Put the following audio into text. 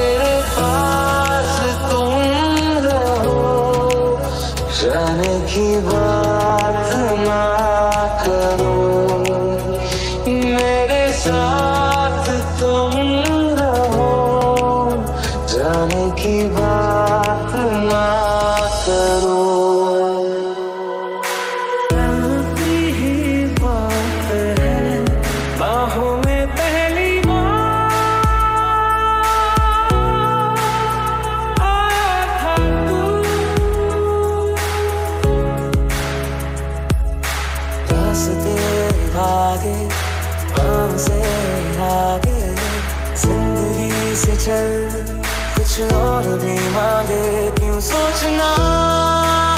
मेरे पास तुम रहो, जाने की बात ना करो। मेरे साथ तुम रहो, जाने की बात ना करो। चलती ही बात है, बाहों में पहली बार आया था तू। रास्ते भागे हमसे आगे, जिंदगी से चल कुछ और भी मांगे, क्यों सोचना